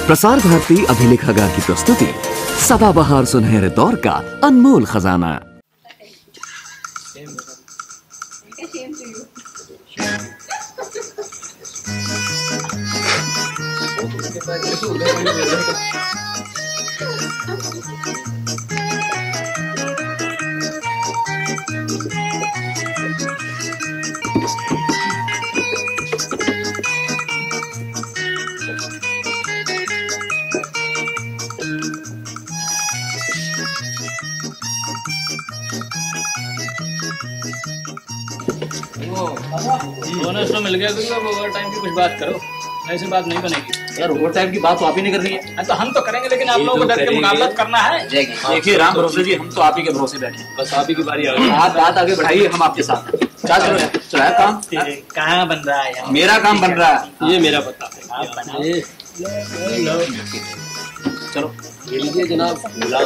प्रसार भारती अभिलेखागार की प्रस्तुति सदाबहार सुनहरे दौर का अनमोल खजाना। बोनस तो मिल गया, अब ओवर टाइम की कुछ बात करो। ऐसी बात नहीं बनेगी यार। ओवर टाइम की बात तो आप ही नहीं कर रही है। तो हम तो करेंगे, लेकिन आप लोगों को डर के मुकाबला करना है। देखिए राम भरोसे जी, हम तो आप ही के भरोसे बैठे हैं। बस आप ही की बारी आ गई। आप बात आगे बढ़ाइए, हम आपके साथ हैं। चलो चलाया काम। कहाँ बन रहा है? मेरा काम बन रहा है। ये मेरा पता है। चलो ये लीजिए जनाब गुलाम।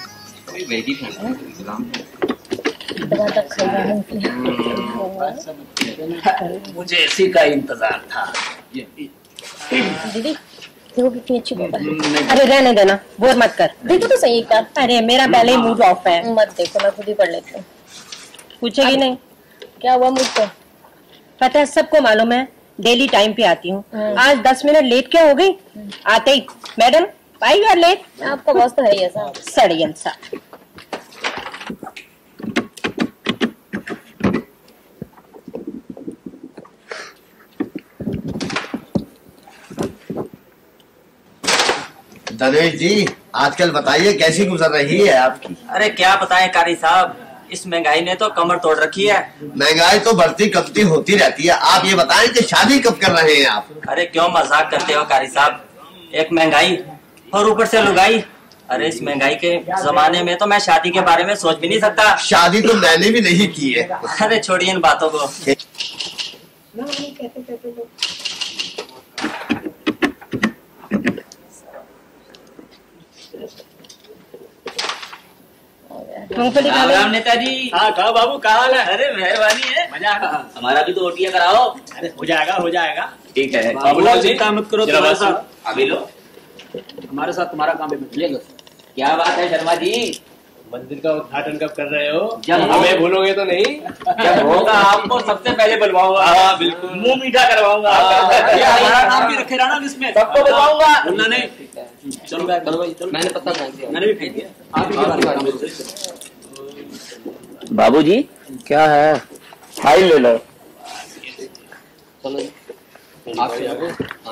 मुझे इसी का इंतजार था। दीदी देखो कितनी अच्छी बोतल है। अरे रहने देना, बोर मत कर। देखो तो सही एक बार। अरे मेरा पहले ही मूड ऑफ है। मत देखो, मैं खुद ही पढ़ लेती हूँ। पूछेगी नहीं क्या हुआ मूड को? पता है, सबको मालूम है डेली टाइम पे आती हूँ। आज 10 मिनट लेट क्या हो गई? आते ही madam I you are late. आपका बॉस तो है ही ऐसा सड़ियन सा। दनेश जी, आजकल बताइए कैसी गुजर रही है आपकी? अरे क्या बताएं कारी साहब, इस महंगाई ने तो कमर तोड़ रखी है। महंगाई तो बढ़ती कमती होती रहती है। आप ये बताएं कि शादी कब कर रहे हैं आप? अरे क्यों मजाक करते हो कारी साहब, एक महंगाई और ऊपर से लुगाई। अरे इस महंगाई के जमाने में तो मैं शादी के बारे में सोच भी नहीं सकता। शादी तो मैंने भी नहीं की है। अरे छोड़िए इन बातों को। राम राम नेताजी। हाँ कहा बाबू, क्या हाल है? अरे मेहरबानी है। मजा आ रहा। हमारा भी तो ओटिया कराओ। अरे हो जाएगा हो जाएगा। ठीक है बाबूलाल चिंता मत करो, तुम्हारे साथ अभी लो। हमारे साथ तुम्हारा काम है। क्या बात है शर्मा जी? मंदिर का उद्घाटन कब कर रहे हो? जब हमें भूलोगे तो नहीं? जब होगा आपको सबसे पहले बुलवाऊंगा। हाँ बिल्कुल, मुंह मीठा करवाऊंगा। ये हमारा नाम भी रखे रहना इसमें। सबको बुलवाऊंगा। बोलना नहीं। चलो मैंने पता मैंने भी फेंक दिया। आप ही के बारे में। बाबूजी क्या है? फाइल ले लो। आपसे आगे।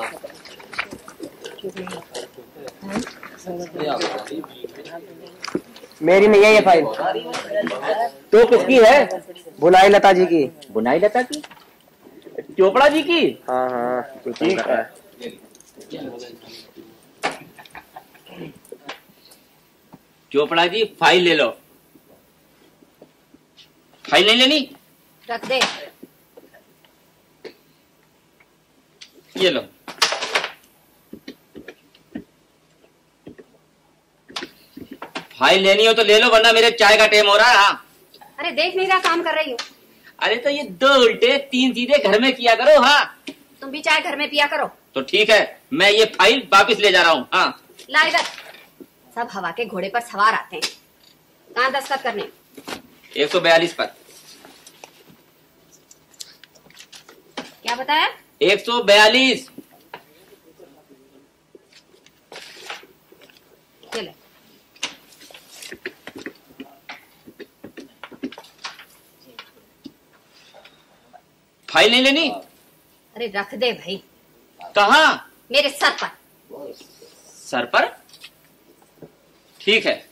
मेरी नहीं है ये फाइल। तो किसकी है? बुनाई लता जी की। बुनाई लता की? चोपड़ा जी की? हाँ हाँ ठीक है। चोपड़ा जी फाइल ले लो। फाइल नहीं लेनी? रख दे। ये लो। फाइल लेनी हो तो ले लो, वरना मेरे चाय का टाइम हो रहा है। हाँ अरे देख नहीं रहा काम कर रही हूँ। अरे तो ये 2 उल्टे 3 सीधे घर में किया करो। हाँ तुम भी चाय घर में पिया करो। तो ठीक है, मैं ये फाइल वापिस ले जा रहा हूँ। हाँ ला इधर। सब हवा के घोड़े पर सवार आते हैं। कहाँ दस्तखत करने? 142 पर। क्या बताया? 142। चले। फाइल नहीं लेनी? अरे रख दे भाई। कहाँ? मेरे सर पर। सर पर? ठीक है,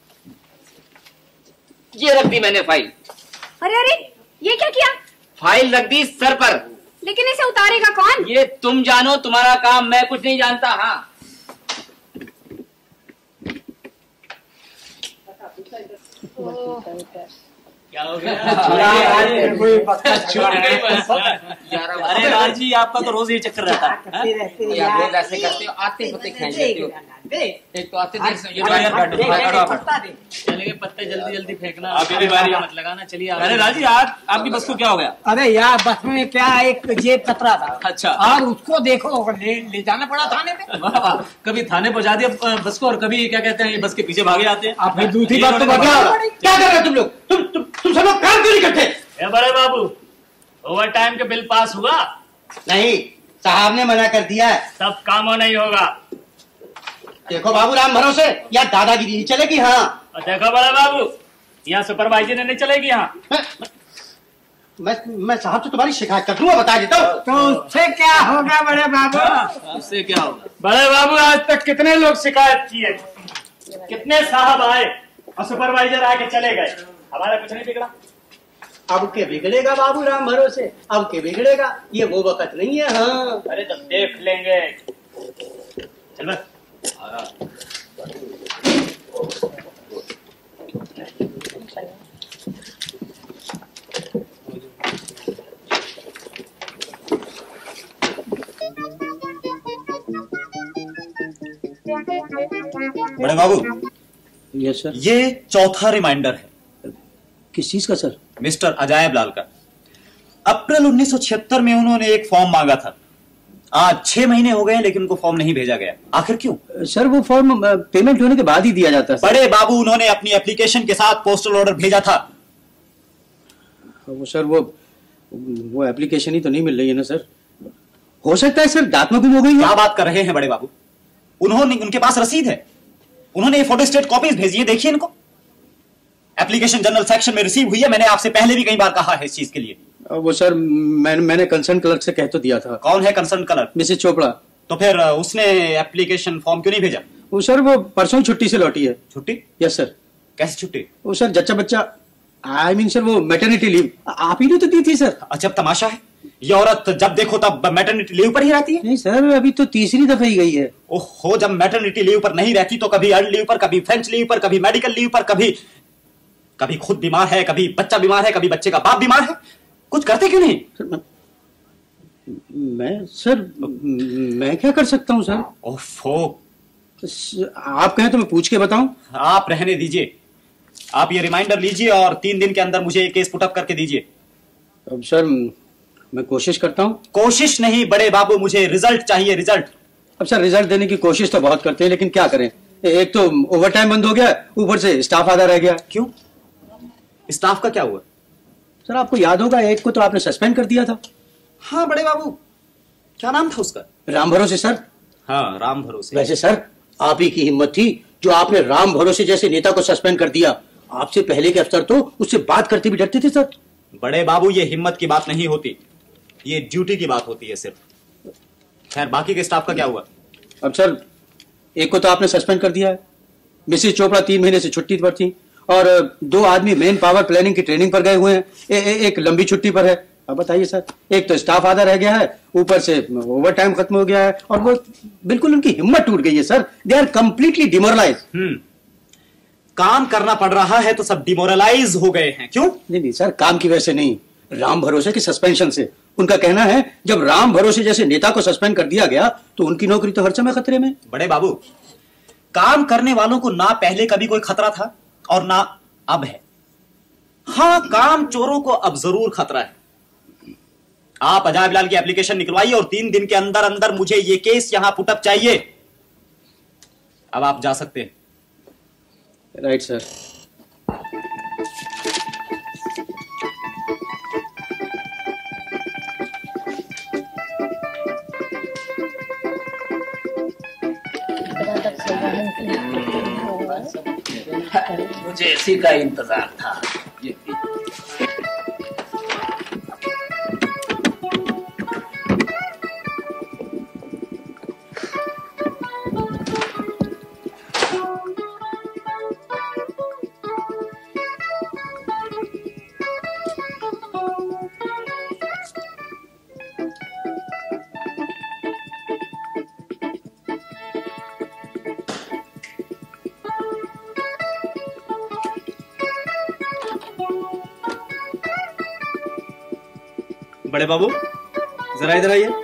ये रख दी मैंने फाइल। अरे अरे ये क्या किया? फाइल रख दी सर पर। लेकिन इसे उतारेगा कौन? ये तुम जानो, तुम्हारा काम, मैं कुछ नहीं जानता। हाँ क्या हो गया? कोई पक्का छूट गई बस। अरे सरदार जी आपका तो रोज ये चक्कर रहता है। यार रोज ऐसे करते हो, आते पत्ते खींच लेते हो। एक तो आते देर से ये चलेंगे पत्ते जल्दी जल्दी फेंकना, आपकी भी बारी मत लगाना। चलिए अरे राजी आपकी बस को क्या हो गया? अरे यार बस में क्या एक जेब कतरा था। अच्छा। और उसको देखो ले जाना पड़ा थाने में। वाह, कभी थाने पहुंचा दिया बस को और कभी क्या कहते हैं ये बस के पीछे भागे आते हैं। आप दूसरी बात तो बताओ, क्या कर रहे हो तुम लोग? तुम सब लोग काम क्यों नहीं करते? बड़े बाबू ओवर टाइम के बिल पास हुआ? नहीं, साहब ने मना कर दिया है। सब कामों नहीं होगा। देखो बाबू राम भरोसे या दादागिरी नहीं चलेगी। हाँ देखो बड़े बाबू, यहाँ सुपरवाइजर नहीं चलेगी। यहाँ मैं साहब से तुम्हारी शिकायत कर दूंगा, बता देता हूँ। तो उससे क्या होगा बड़े बाबू? उससे क्या होगा? बड़े बाबू आज तक कितने लोग शिकायत किए, कितने साहब आए और सुपरवाइजर आके चले गए, हमारा कुछ नहीं बिगड़ा। अब के बिगड़ेगा बाबू राम भरोसे, अब के बिगड़ेगा, ये वो वक्त नहीं है। हाँ अरे जब देख लेंगे। चल बस। बड़े बाबू, यस सर। ये चौथा रिमाइंडर है। किस चीज का सर? मिस्टर अजायब लाल का। अप्रैल 1976 में उन्होंने एक फॉर्म मांगा था। आज 6 महीने हो गए लेकिन उनको फॉर्म नहीं भेजा गया। आखिर क्यों? सर वो फॉर्म पेमेंट होने के बाद ही दिया जाता है। बड़े बाबू, उन्होंने अपनी एप्लीकेशन के साथ पोस्टल ऑर्डर भेजा था। वो सर वो एप्लीकेशन ही तो नहीं मिल रही है ना सर। हो सकता है सर डाक में गुम हो गई है। क्या बात कर रहे हैं बड़े बाबू? उनके पास रसीद है, उन्होंने ये फोटोस्टेट कॉपीज भेजी है, देखिए इनको। एप्लीकेशन जनरल सेक्शन में रिसीव हुई है। मैंने आपसे पहले भी कई बार कहा है इस चीज के लिए। वो सर मैंने कंसर्न क्लर्क से कह तो दिया था। कौन है कंसर्न क्लर्क? मिसेस चोपड़ा। तो फिर उसने एप्लीकेशन फॉर्म क्यों नहीं भेजा? वो सर वो परसों ही छुट्टी से लौटी है। छुट्टी? Yes sir. कैसी छुट्टी? वो सर जच्चा बच्चा, आई मीन सर वो मैटरनिटी लीव आप ही ने तो दी थी सर। अजब तमाशा है, ये औरत जब देखो तब मैटरनिटी लीव पर ही रहती है। नहीं सर, अभी तो तीसरी दफा ही गई है। ओहो, जब मैटरनिटी लीव पर नहीं रहती तो कभी अर्न लीव पर, कभी फ्रेंच लीव पर, कभी मेडिकल लीव पर, कभी खुद बीमार है, कभी बच्चा बीमार है, कभी बच्चे का बाप बीमार है। कुछ करते क्यों नहीं? मैं क्या कर सकता हूँ सर? ओफो, आप कहें तो मैं पूछ के बताऊं? आप रहने दीजिए। आप ये रिमाइंडर लीजिए और 3 दिन के अंदर मुझे ये केस पुटअप करके दीजिए। अब सर मैं कोशिश करता हूँ। कोशिश नहीं बड़े बाबू, मुझे रिजल्ट चाहिए, रिजल्ट। अब सर रिजल्ट देने की कोशिश तो बहुत करते हैं, लेकिन क्या करें, एक तो ओवर टाइम बंद हो गया, ऊपर से स्टाफ आधा रह गया। क्यों? स्टाफ का क्या हुआ? सर आपको याद होगा, एक को तो आपने सस्पेंड कर दिया था। हाँ बड़े बाबू, क्या नाम था उसका? राम भरोसे सर। हाँ राम भरोसे। वैसे सर आप ही की हिम्मत थी जो आपने राम भरोसे जैसे नेता को सस्पेंड कर दिया। आपसे पहले के अफसर तो उससे बात करते भी डरते थे सर। बड़े बाबू, ये हिम्मत की बात नहीं होती, ये ड्यूटी की बात होती है सिर्फ। खैर बाकी के स्टाफ का क्या हुआ? अब सर एक को तो आपने सस्पेंड कर दिया है, मिसेस चोपड़ा 3 महीने से छुट्टी पर थी, और 2 आदमी मेन पावर प्लानिंग की ट्रेनिंग पर गए हुए हैं। एक लंबी छुट्टी पर है। अब बताइए सर, एक तो स्टाफ आधा रह गया है, ऊपर से ओवर टाइम खत्म हो गया है, और वो बिल्कुल उनकी हिम्मत टूट गई है sir. They are completely demoralise. काम करना पड़ रहा है तो सब डिमोरलाइज हो गए हैं। क्यों? नहीं सर, काम की वजह से नहीं, राम भरोसे के सस्पेंशन से। उनका कहना है जब राम भरोसे जैसे नेता को सस्पेंड कर दिया गया तो उनकी नौकरी तो हर समय खतरे में। बड़े बाबू, काम करने वालों को ना पहले कभी कोई खतरा था और ना अब है। हाँ, काम चोरों को अब जरूर खतरा है। आप अजायब लाल की एप्लीकेशन निकलवाइए और 3 दिन के अंदर अंदर मुझे ये केस यहां पुटअप चाहिए। अब आप जा सकते हैं। Right sir. मुझे इसी का इंतजार था। बड़े बाबू, जरा इधर आइए।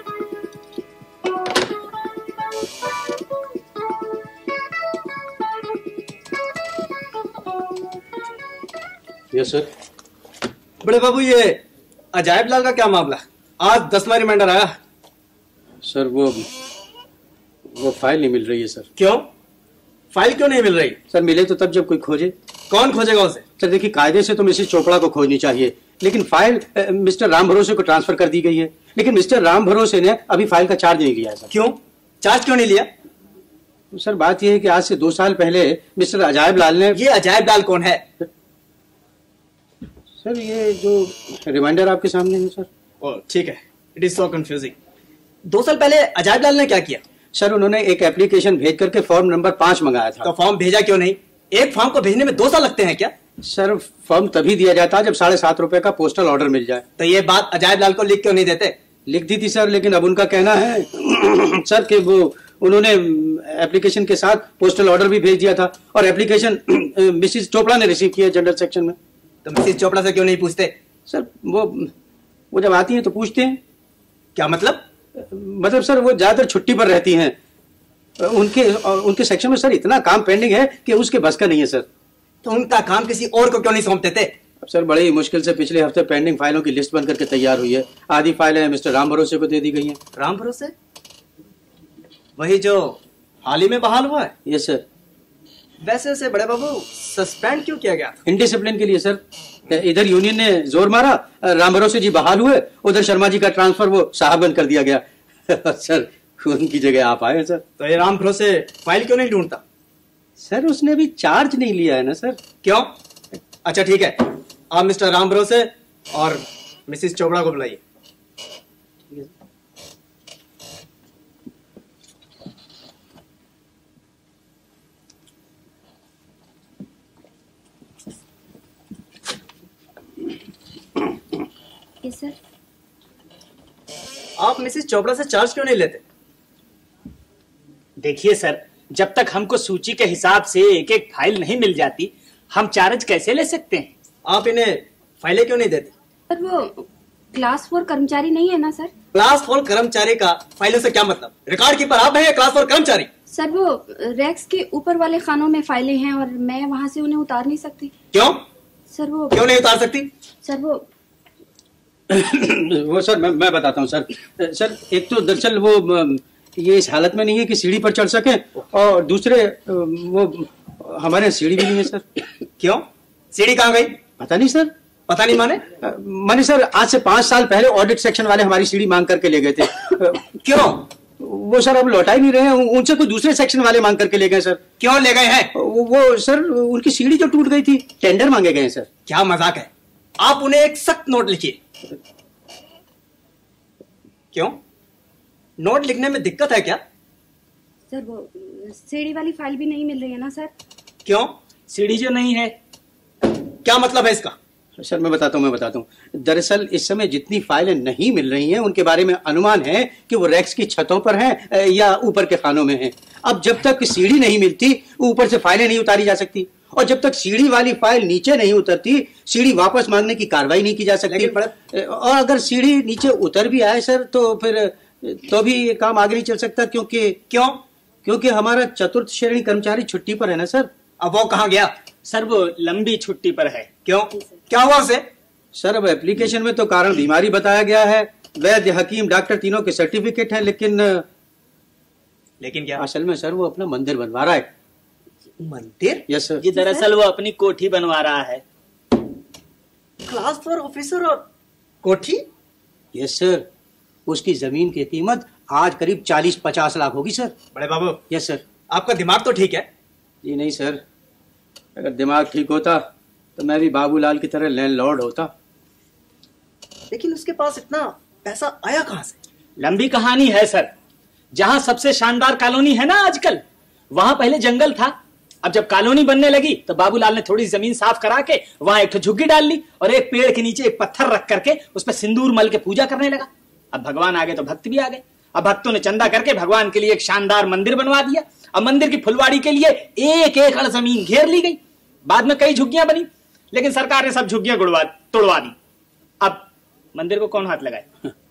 Yes sir. बड़े बाबू, ये अजायब लाल का क्या मामला? आज 10वां रिमाइंडर आया। सर वो फाइल नहीं मिल रही है सर। क्यों? फाइल क्यों नहीं मिल रही? सर मिले तो तब जब कोई खोजे। कौन खोजेगा उसे? सर देखिए, कायदे से तो मिसेस चोपड़ा को खोजनी चाहिए, लेकिन फाइल मिस्टर राम भरोसे को ट्रांसफर कर दी गई है। लेकिन मिस्टर राम भरोसे ने अभी फाइल का चार्ज नहीं लिया है सर। क्यों? चार्ज क्यों नहीं लिया? सर बात यह है कि आज से 2 साल पहले मिस्टर अजायब लाल ने। ये अजायब लाल कौन है? सर ये जो रिमाइंडर आपके सामने है सर। ठीक है, इट इज सो कंफ्यूजिंग। 2 साल पहले अजायब लाल ने क्या किया? सर उन्होंने एक एप्लीकेशन भेज करके फॉर्म नंबर 5 मंगाया था। तो फॉर्म भेजा क्यों नहीं? एक फॉर्म को भेजने में 2 साल लगते हैं क्या? सर फॉर्म तभी दिया जाता है जब 7.5 रुपए का पोस्टल ऑर्डर मिल जाए। तो ये बात अजायब लाल को लिख क्यों नहीं देते? लिख दी थी सर, लेकिन अब उनका कहना है सर कि वो उन्होंने एप्लीकेशन के साथ पोस्टल ऑर्डर भी भेज दिया था और एप्लीकेशन मिसेस चोपड़ा ने रिसीव किया जनरल सेक्शन में। तो मिसेस चोपड़ा से क्यों नहीं पूछते? सर वो जब आती हैं तो पूछते हैं। क्या मतलब? मतलब सर वो ज्यादातर छुट्टी पर रहती हैं। उनके सेक्शन में सर इतना काम पेंडिंग है कि उसके बस का नहीं है सर। तो उनका काम किसी और को क्यों नहीं सौंपते थे? सर बड़े ही मुश्किल से पिछले हफ्ते पेंडिंग फाइलों की लिस्ट बन करके तैयार हुई है। आधी फाइलें मिस्टर राम भरोसे को दे दी गई हैं। राम भरोसे? वही जो हाल ही में बहाल हुआ है? Yes sir. वैसे से बड़े बाबू सस्पेंड क्यों किया गया? इनडिसिप्लिन के लिए सर। इधर यूनियन ने जोर मारा, राम भरोसे जी बहाल हुए, उधर शर्मा जी का ट्रांसफर वो साहबगंज कर दिया गया। सर उनकी जगह आप आए सर। तो ये राम भरोसे फाइल क्यों नहीं ढूंढता? सर उसने अभी चार्ज नहीं लिया है ना सर। क्यों? अच्छा ठीक है, आप मिस्टर राम भरोसे और मिसेस चोपड़ा को बुलाइए। सर आप मिसेस चोपड़ा से चार्ज क्यों नहीं लेते? देखिए सर, जब तक हमको सूची के हिसाब से एक एक फाइल नहीं मिल जाती, हम चार्ज कैसे ले सकते हैं? आप इन्हें फाइलें क्यों नहीं देते? पर वो क्लास 4 कर्मचारी नहीं है ना सर? क्लास 4 कर्मचारी का फाइलों से क्या मतलब? रिकॉर्ड कीपर आप हैं या क्लास 4 कर्मचारी? सर वो रैक्स के ऊपर वाले खानों में फाइलें हैं और मैं वहाँ से उन्हें उतार नहीं सकती। क्यों? सर वो क्यों नहीं उतार सकती? सर वो सर मैं बताता हूँ सर। सर एक तो दरअसल वो ये इस हालत में नहीं है कि सीढ़ी पर चढ़ सके, और दूसरे वो हमारे यहाँ सीढ़ी भी नहीं है सर। क्यों? सीढ़ी कहाँ गई? पता नहीं सर। पता नहीं माने सर आज से 5 साल पहले ऑडिट सेक्शन वाले हमारी सीढ़ी मांग करके ले गए थे। क्यों? वो सर अब लौटा ही नहीं रहे हैं, उनसे कोई दूसरे सेक्शन वाले मांग करके ले गए सर। क्यों ले गए हैं? वो सर उनकी सीढ़ी जो टूट गई थी, टेंडर मांगे गए हैं सर। क्या मजाक है? आप उन्हें एक सख्त नोट लिखिए। क्यों? नोट लिखने में दिक्कत है क्या? सर वो सीढ़ी वाली फाइल भी नहीं मिल रही है ना सर। क्यों? सीढ़ी जो नहीं है, क्या मतलब है इसका? सर मैं बताता हूँ। दरअसल इस समय जितनी फाइलें नहीं मिल रही हैं उनके बारे में अनुमान है कि वो रैक्स की छतों पर हैं या ऊपर के खानों में हैं। अब जब तक सीढ़ी नहीं मिलती, ऊपर से फाइलें नहीं उतारी जा सकती, और जब तक सीढ़ी वाली फाइल नीचे नहीं उतरती, सीढ़ी वापस मांगने की कार्रवाई नहीं की जा सकती। और अगर सीढ़ी नीचे उतर भी आए सर तो भी ये काम आगे नहीं चल सकता। क्योंकि हमारा 4th श्रेणी कर्मचारी छुट्टी पर है ना सर। अब वो कहाँ गया? सर वो लंबी छुट्टी पर है। क्यों? क्या हुआ उसे? सर अब एप्लीकेशन में तो कारण बीमारी बताया गया है, वैद्य हकीम डॉक्टर तीनों के सर्टिफिकेट हैं, लेकिन क्या? असल में सर वो अपना मंदिर बनवा रहा है। मंदिर? Yes sir. जी दरअसल वो अपनी कोठी बनवा रहा है। क्लास 4 ऑफिसर और कोठी? Yes sir. उसकी जमीन की कीमत आज करीब 40-50 लाख होगी सर। बड़े बाबू। Yes sir. आपका दिमाग तो ठीक है? जी नहीं सर, अगर दिमाग ठीक होता तो मैं भी बाबूलाल की तरह लैंडलॉर्ड होता। लेकिन उसके पास इतना पैसा आया कहां से? लंबी कहानी है सर। जहां सबसे शानदार कॉलोनी है ना आजकल, वहां पहले जंगल था। अब जब कॉलोनी बनने लगी तो बाबूलाल ने थोड़ी जमीन साफ करा के वहां एक झुग्गी डाल ली और एक पेड़ के नीचे एक पत्थर रख करके उस पर सिंदूर मल के पूजा करने लगा। अब भगवान आ गए तो भक्त भी आ गए। अब भक्तों ने चंदा करके भगवान के लिए एक शानदार मंदिर बनवा दिया। अब मंदिर की फुलवाड़ी के लिए 1 एकड़ जमीन घेर ली गई। बाद में कई झुग्गियां बनी, लेकिन सरकार ने सब झुग्गियां तोड़वा दी। अब मंदिर को कौन हाथ लगाए?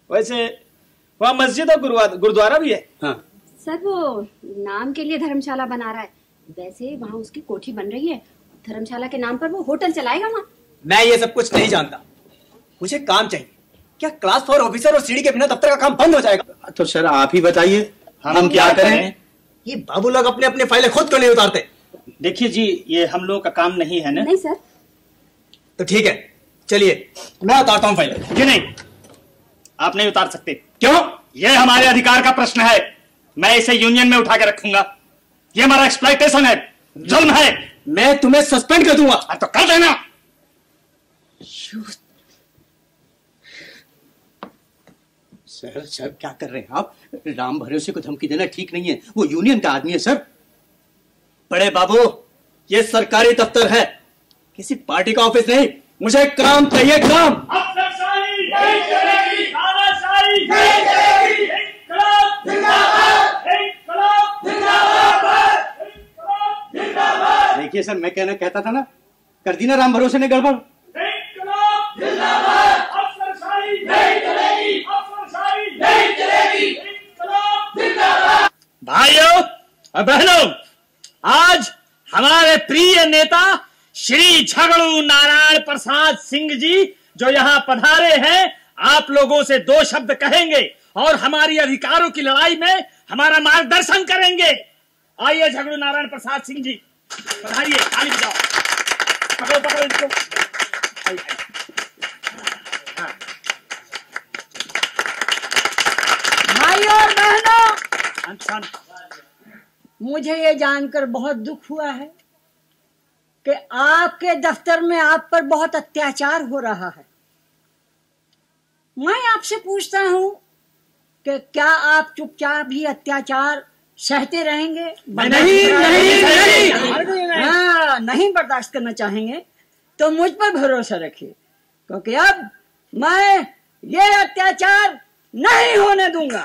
वैसे वहाँ मस्जिद और गुरुद्वारा भी है। हाँ सर वो नाम के लिए धर्मशाला बना रहा है, वैसे वहाँ उसकी कोठी बन रही है, धर्मशाला के नाम पर वो होटल चलाएगा वहाँ। मैं ये सब कुछ नहीं जानता, मुझे काम चाहिए। क्या क्लास 4 ऑफिसर और सीढ़ी के बिना दफ्तर का काम बंद हो जाएगा? तो सर आप ही बताइए हम क्या करें? ये बाबू लोग अपने अपने फाइलें खुद क्यों नहीं उतारते? देखिए जी, ये हम लोगों का काम नहीं है ना। नहीं सर। तो ठीक है, चलिए मैं उतारता हूँ फाइलें। जी नहीं, आप नहीं उतार सकते। क्यों? ये हमारे अधिकार का प्रश्न है, मैं इसे यूनियन में उठा के रखूंगा। ये हमारा एक्सप्लॉयटेशन है, जुल्म है। मैं तुम्हें सस्पेंड कर दूंगा। तो कर देना। सर सर क्या कर रहे हैं आप? राम भरोसे को धमकी देना ठीक नहीं है, वो यूनियन का आदमी है सर। बड़े बाबू, ये सरकारी दफ्तर है, किसी पार्टी का ऑफिस नहीं। मुझे काम चाहिए, काम। देखिए सर, मैं कहता था ना, कर दी ना राम भरोसे ने गड़बड़। भाइयों और बहनों, आज हमारे प्रिय नेता श्री झगड़ू नारायण प्रसाद सिंह जी जो यहाँ पधारे हैं, आप लोगों से 2 शब्द कहेंगे और हमारी अधिकारों की लड़ाई में हमारा मार्गदर्शन करेंगे। आइए झगड़ू नारायण प्रसाद सिंह जी पधारिए, ताली बजाओ। पकड़ो पकड़ो इनको। भाइयों और बहनों, मुझे ये जानकर बहुत दुख हुआ है कि आपके दफ्तर में आप पर बहुत अत्याचार हो रहा है। मैं आपसे पूछता हूँ कि क्या आप चुपचाप ही अत्याचार सहते रहेंगे? नहीं बर्दाश्त करना चाहेंगे तो मुझ पर भरोसा रखिए, क्योंकि अब मैं ये अत्याचार नहीं होने दूंगा।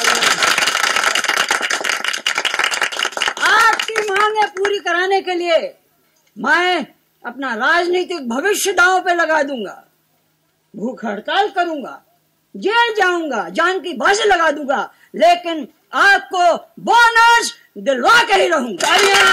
आपकी मांगे पूरी कराने के लिए मैं अपना राजनीतिक भविष्य दांव पे लगा दूंगा, भूख हड़ताल करूंगा, जेल जाऊंगा, जान की बाजी लगा दूंगा, लेकिन आपको बोनस दिलवा के ही रहूंगा।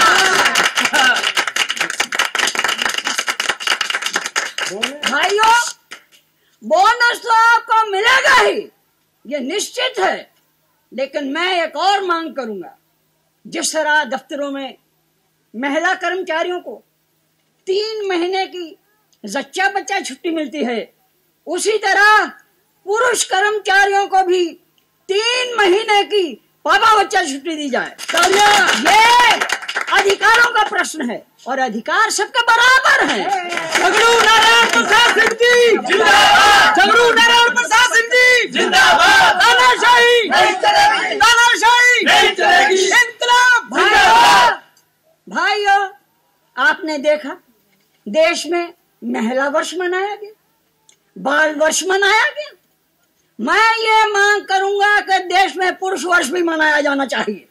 भाइयों, बोनस तो आपको मिलेगा ही, ये निश्चित है, लेकिन मैं एक और मांग करूंगा। जिस तरह दफ्तरों में महिला कर्मचारियों को 3 महीने की जच्चा बच्चा छुट्टी मिलती है, उसी तरह पुरुष कर्मचारियों को भी 3 महीने की पापा बच्चा छुट्टी दी जाए। ये अधिकारों का प्रश्न है और अधिकार सबके बराबर है। झगड़ू नारायण प्रसाद सिंह जी जिंदाबाद, झगड़ू नारायण प्रसाद सिंह जी जिंदाबाद, तानाशाही नहीं चलेगी, तानाशाही नहीं चलेगी, इंकलाब। भाइयों, आपने देखा देश में महिला वर्ष मनाया गया, बाल वर्ष मनाया गया। मैं ये मांग करूंगा कि देश में पुरुष वर्ष भी मनाया जाना चाहिए।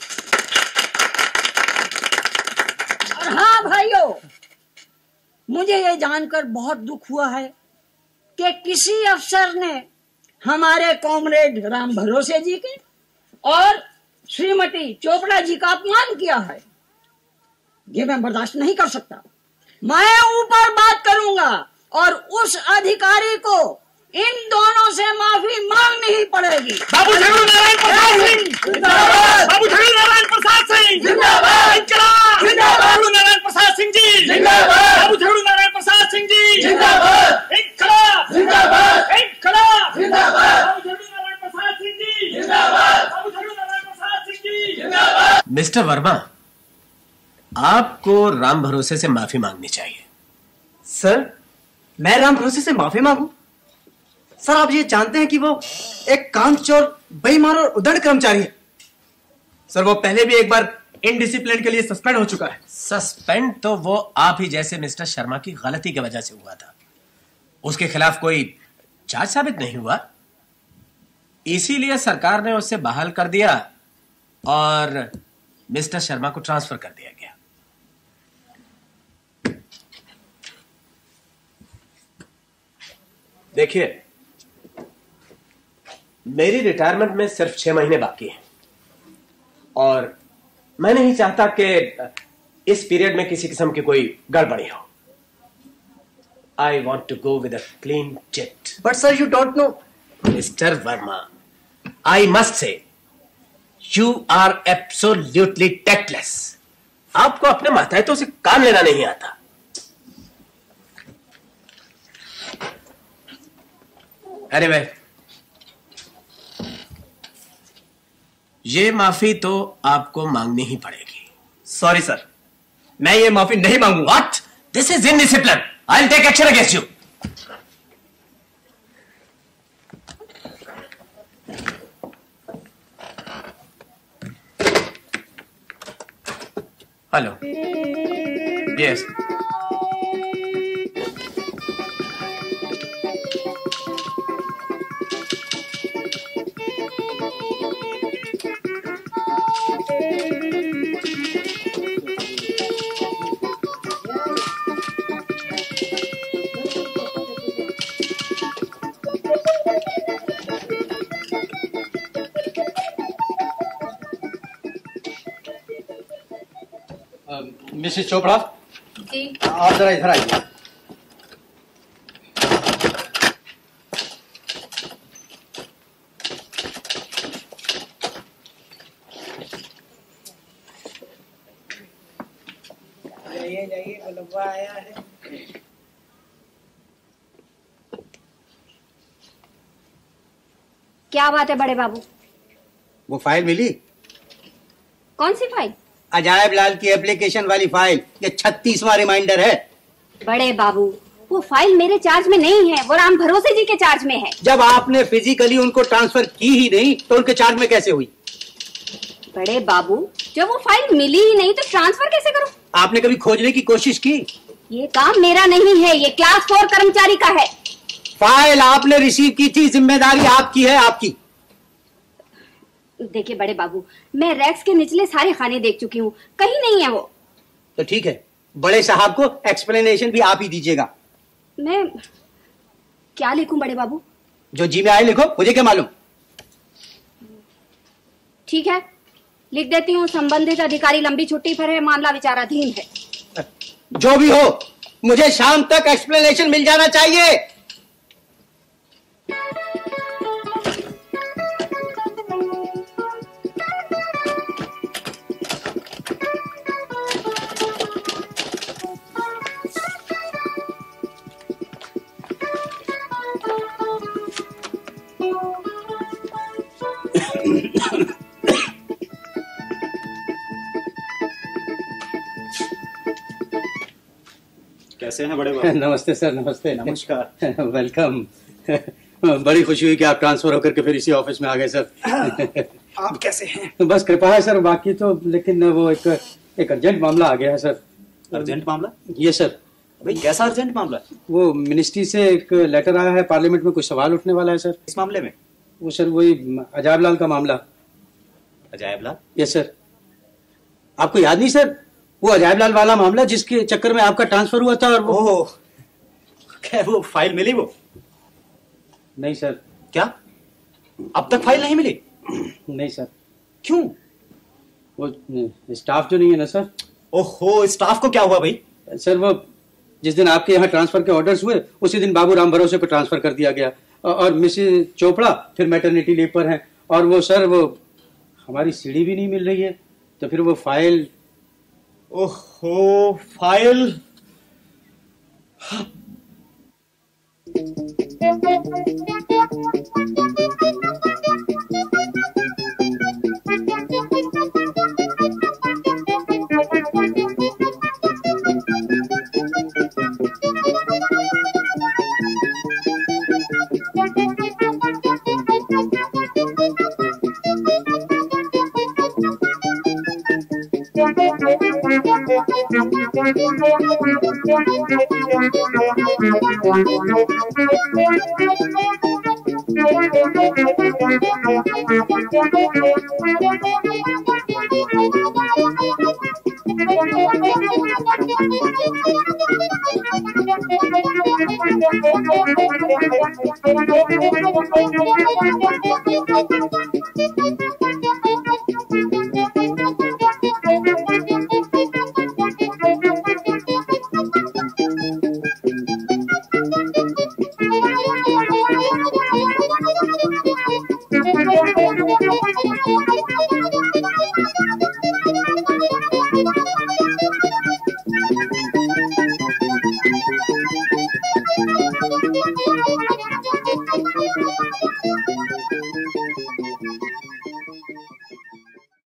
और हाँ भाइयों, मुझे ये जानकर बहुत दुख हुआ है कि किसी अफसर ने हमारे कॉमरेड राम भरोसे जी के और श्रीमती चोपड़ा जी का अपमान किया है। ये मैं बर्दाश्त नहीं कर सकता। मैं ऊपर बात करूंगा और उस अधिकारी को इन दोनों से माफी मांगनी ही पड़ेगी। बाबू झगड़ू नारायण प्रसाद सिंह जिंदाबाद, बाबू झगड़ू नारायण प्रसाद सिंह जिंदाबाद, इंकलाब जिंदाबाद, बाबू नारायण प्रसाद सिंह जी जिंदाबाद, बाबू झगड़ू नारायण प्रसाद सिंह जी जिंदाबाद, इंकलाब जिंदाबाद, इंकलाब जिंदाबाद, बाबू झगड़ू नारायण प्रसाद सिंह जी जिंदाबाद, बाबू झगड़ू नारायण प्रसाद सिंह जी जिंदाबाद। मिस्टर वर्मा, आपको राम भरोसे से माफी मांगनी चाहिए। सर, मैं राम भरोसे से माफी मांगू? सर, आप ये जानते हैं कि वो एक कामचोर, बेईमान और उदंड कर्मचारी है। सर, वो पहले भी एक बार इनडिसिप्लिन के लिए सस्पेंड हो चुका है। सस्पेंड तो वो आप ही जैसे मिस्टर शर्मा की गलती की वजह से हुआ था, उसके खिलाफ कोई चार्ज साबित नहीं हुआ, इसीलिए सरकार ने उसे बहाल कर दिया और मिस्टर शर्मा को ट्रांसफर कर दिया गया। देखिए, मेरी रिटायरमेंट में सिर्फ 6 महीने बाकी हैं और मैं नहीं चाहता कि इस पीरियड में किसी किस्म की कोई गड़बड़ी हो। I want to go with a clean chit. But sir you don't know. मिस्टर Verma, I must say you are absolutely tactless. आपको अपने माताएतों से काम लेना नहीं आता। Anyway, ये माफी तो आपको मांगनी ही पड़ेगी। सॉरी सर, मैं ये माफी नहीं मांगूंगा। What? This is indiscipline. I'll take action against you. Hello. Yes. Mrs Chopra, ji आप जरा इधर आइए। जाइए बुलवा आया है। क्या बात है बड़े बाबू? वो फाइल मिली? कौन सी फाइल? अजायब लाल की एप्लीकेशन वाली फाइल। ये 36वां रिमाइंडर है। बड़े बाबू, वो फाइल मेरे चार्ज में नहीं है, वो राम भरोसे जी के चार्ज में है। जब आपने फिजिकली उनको ट्रांसफर की ही नहीं तो उनके चार्ज में कैसे हुई? बड़े बाबू, जब वो फाइल मिली ही नहीं तो ट्रांसफर कैसे करूं? आपने कभी खोजने की कोशिश की? ये काम मेरा नहीं है, ये क्लास 4 कर्मचारी का है। फाइल आपने रिसीव की थी, जिम्मेदारी आपकी है, आपकी। देखिए बड़े बाबू, मैं रैक्स के निचले सारे खाने देख चुकी हूँ, कहीं नहीं है वो। तो ठीक है, बड़े साहब को एक्सप्लेनेशन भी आप ही दीजिएगा। मैं क्या लिखूं बड़े बाबू? जो जी में आए लिखो, मुझे क्या मालूम। ठीक है, लिख देती हूँ। संबंधित अधिकारी लंबी छुट्टी पर है, मामला विचाराधीन है। जो भी हो, मुझे शाम तक एक्सप्लेनेशन मिल जाना चाहिए। कैसे हैं बड़े बाबू? नमस्ते सर, नमस्ते। नमस्कार। वेलकम। बड़ी खुशी हुई कि आप ट्रांसफर होकर के फिर इसी ऑफिस में आ गए सर। आप कैसे हैं? बस कृपा है सर, बाकी तो लेकिन वो एक अर्जेंट मामला आ गया है सर। अर्जेंट मामला? ये सर। भाई कैसा अर्जेंट मामला? वो मिनिस्ट्री से एक लेटर आया है, पार्लियामेंट में कुछ सवाल उठने वाला है सर। इस मामले में? वो सर वही अजायब लाल का मामला। अजायब लाल? Yes sir. आपको याद नहीं सर, वो अजायब लाल वाला मामला जिसके चक्कर में आपका ट्रांसफर हुआ था? और वो क्या वो फाइल मिली? वो नहीं सर। क्या अब तक फाइल नहीं मिली? नहीं सर। क्यों? वो स्टाफ जो नहीं है ना सर। ओहो, स्टाफ को क्या हुआ भाई? सर वो जिस दिन आपके यहाँ ट्रांसफर के ऑर्डर्स हुए उसी दिन बाबू राम भरोसे को ट्रांसफर कर दिया गया और मिसेस चोपड़ा फिर मैटरनिटी लीव पर हैं। और वो सर वो हमारी सीढ़ी भी नहीं मिल रही है, तो फिर वो फाइल। ओहो, फाइल। Thank you.